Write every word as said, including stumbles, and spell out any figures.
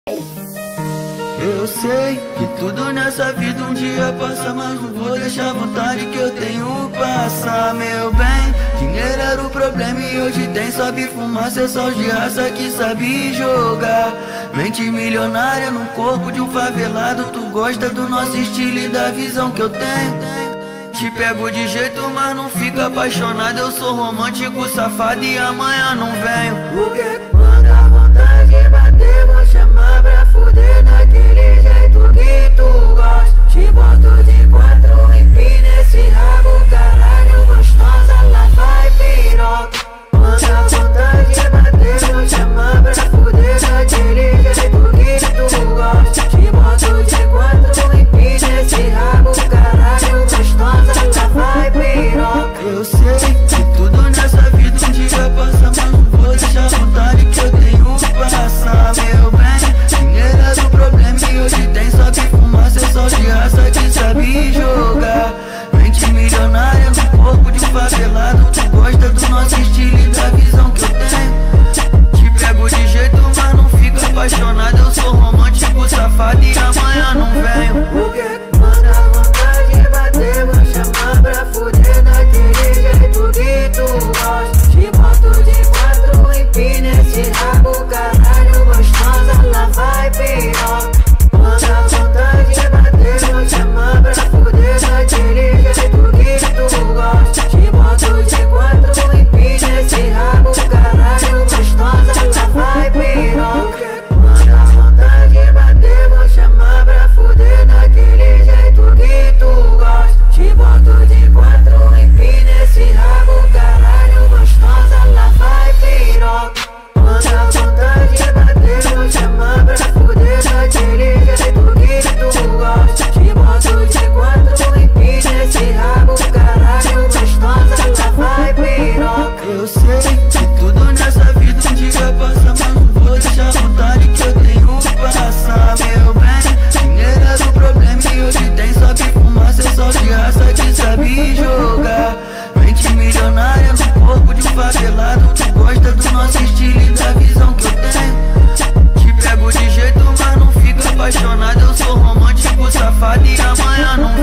Eu sei que tudo nessa vida um dia passa, mas não vou deixar a vontade que eu tenho passar, meu bem. Dinheiro era o problema e hoje tem, sobe fumaça, é só de raça que sabe jogar. Mente milionária no corpo de um favelado, tu gosta do nosso estilo e da visão que eu tenho. Te pego de jeito, mas não fica apaixonado, eu sou romântico, safado e amanhã não venho. Porque quando a vontade bater, vou chamar pra fuder daquele jeito que tu gosta. Te boto de quatro, empina esse rabo, caralho, gostosa, lá vai piroca. Quando a vontade bater, vou chamar pra fuder daquele jeito que tu gosta. Te boto de quatro, empina esse rabo, caralho, gostosa, lá vai piroca. Eu sei que tudo nessa vida um dia passa, mas não vou deixar a vontade que eu tenho passar, meu bem. Dinheiro é do problema e hoje tem, só que fumaça, é só de raça que sabe jogar. Mente milionária no corpo de um favelado, tu gosta do nosso estilo e da visão que eu tenho. Te pego de jeito, mas não fica apaixonado, eu sou romântico, safado e amanhã não venho. Porque quando a vontade bater, vou chamar pra fuder daquele jeito que tu gosta. Te boto de quatro, empina esse rabo, caralho, gostosa, lá vai piroca. Quando a vontade bater, vou chamar pra fuder daquele jeito que tu gosta. Te boto de quatro, empina esse rabo, caralho, gostosa, lá vai piroca. Quando a vontade bater, vou chamar pra fuder daquele jeito que tu gosta. Te boto de quatro, empina esse rabo, caralho, gostosa, lá vai piroca. Quando a vontade bater, vou chamar pra fuder daquele jeito que tu gosta. Te boto de quatro, empina esse rabo, caralho, gostosa, lá vai piroca. Eu sei que tudo nessa vida um dia passa, mas não vou deixar a vontade que eu tenho passar, meu bem. Dinheiro é do problema e hoje tem, só que fumaça, é só de raça que sabe jogar. Mente milionária no corpo de um favelado, tu gosta do nosso estilo e da visão que eu tenho. Te pego de jeito, mas não fica apaixonado, eu sou romântico, safado e amanhã não